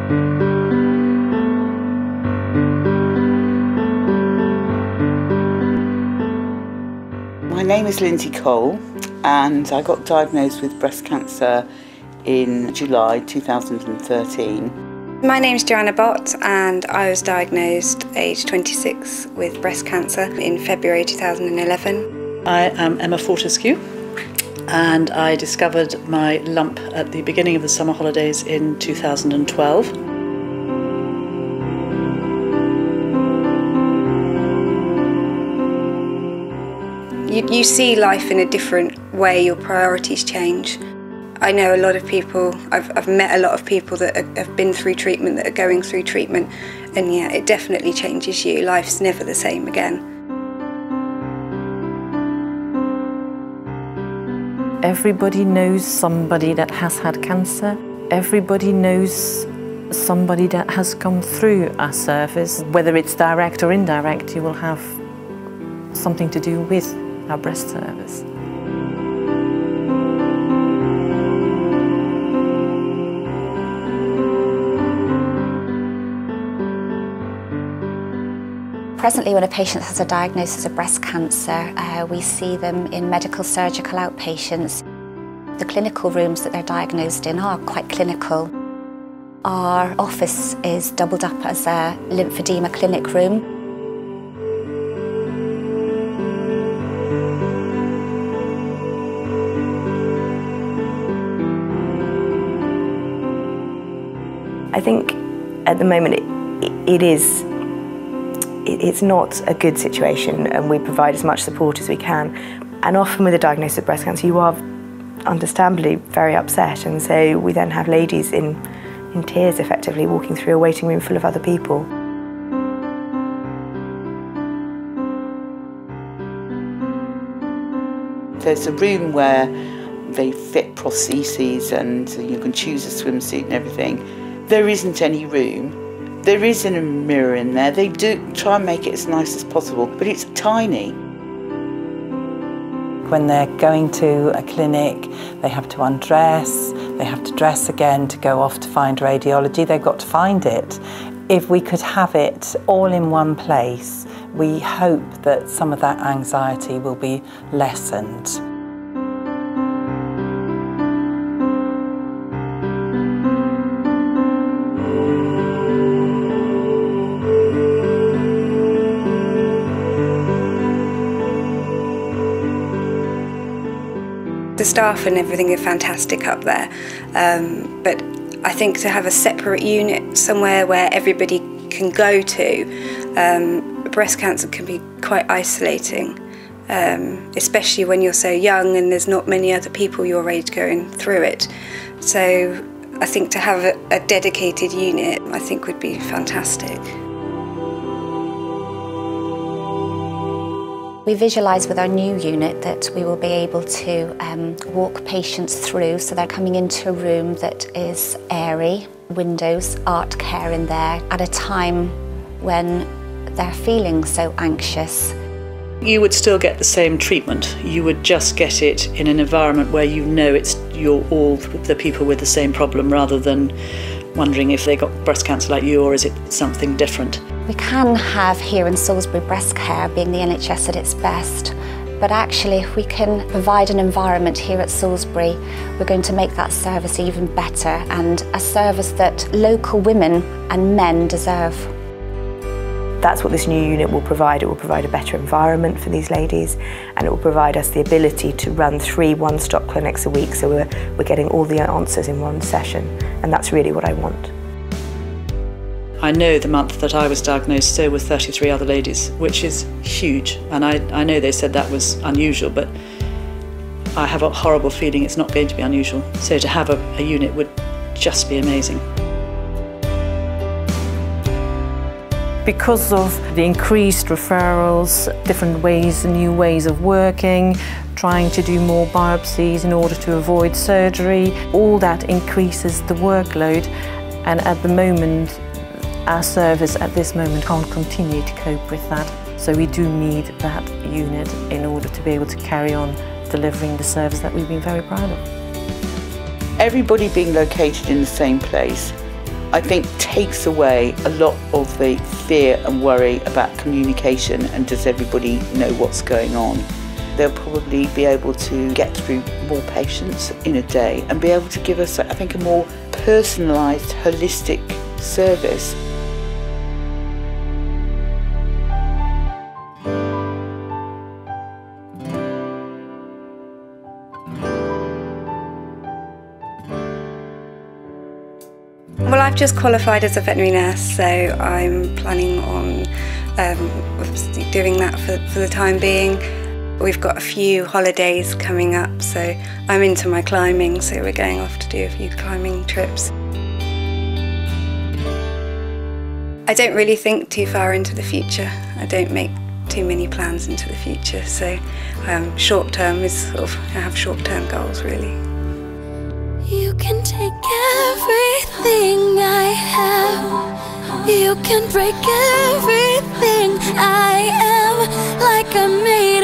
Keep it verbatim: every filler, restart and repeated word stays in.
My name is Lindsay Cole, and I got diagnosed with breast cancer in July two thousand thirteen. My name's Joanna Bott, and I was diagnosed aged twenty-six with breast cancer in February two thousand eleven. I am Emma Fortescue, and I discovered my lump at the beginning of the summer holidays in two thousand twelve. You, you see life in a different way, your priorities change. I know a lot of people, I've, I've met a lot of people that are, have been through treatment, that are going through treatment, and yeah, it definitely changes you. Life's never the same again. Everybody knows somebody that has had cancer. Everybody knows somebody that has come through our service. Whether it's direct or indirect, you will have something to do with our breast service. Presently, when a patient has a diagnosis of breast cancer, uh, we see them in medical surgical outpatients. The clinical rooms that they're diagnosed in are quite clinical. Our office is doubled up as a lymphedema clinic room. I think at the moment it, it is, it, it's not a good situation, and we provide as much support as we can. And often with a diagnosis of breast cancer, you are understandably very upset, and so we then have ladies in, in tears effectively walking through a waiting room full of other people. There's a room where they fit prostheses and you can choose a swimsuit and everything. There isn't any room. There isn't a mirror in there. They do try and make it as nice as possible, but it's tiny. When they're going to a clinic, they have to undress, they have to dress again to go off to find radiology. They've got to find it. If we could have it all in one place, we hope that some of that anxiety will be lessened. The staff and everything are fantastic up there, um, but I think to have a separate unit somewhere where everybody can go to, um, breast cancer can be quite isolating, um, especially when you're so young and there's not many other people your age going through it. So I think to have a, a dedicated unit, I think would be fantastic. We visualise with our new unit that we will be able to um, walk patients through, so they're coming into a room that is airy, windows, art care in there, at a time when they're feeling so anxious. You would still get the same treatment. You would just get it in an environment where you know it's you're all the people with the same problem, rather than wondering if they got breast cancer like you, or is it something different. We can have here in Salisbury breast care being the N H S at its best, but actually if we can provide an environment here at Salisbury, we're going to make that service even better, and a service that local women and men deserve. That's what this new unit will provide. It will provide a better environment for these ladies, and it will provide us the ability to run three one-stop clinics a week, so we're, we're getting all the answers in one session, and that's really what I want. I know the month that I was diagnosed, so were thirty-three other ladies, which is huge, and I, I know they said that was unusual, but I have a horrible feeling it's not going to be unusual. So to have a, a unit would just be amazing. Because of the increased referrals, different ways, new ways of working, trying to do more biopsies in order to avoid surgery, all that increases the workload, and at the moment our service at this moment can't continue to cope with that. So we do need that unit in order to be able to carry on delivering the service that we've been very proud of. Everybody being located in the same place I think takes away a lot of the fear and worry about communication and does everybody know what's going on. They'll probably be able to get through more patients in a day and be able to give us, I think, a more personalised, holistic service. Well, I've just qualified as a veterinary nurse, so I'm planning on um, doing that for, for the time being. We've got a few holidays coming up, so I'm into my climbing, so we're going off to do a few climbing trips. I don't really think too far into the future. I don't make too many plans into the future, so um, short term is sort of, I have short term goals really. You can take everything I have. You can break everything I am, like I made